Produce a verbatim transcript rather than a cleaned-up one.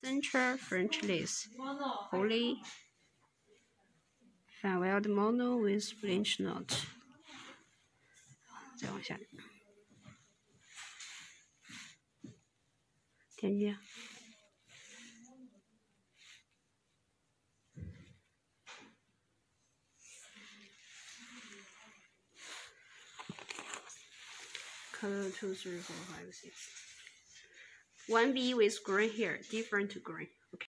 Center French lace. Holly. Fan welded mono with flinch knot. 再往下，点击。Color two, three, four, five, six. One B with green hair, different green.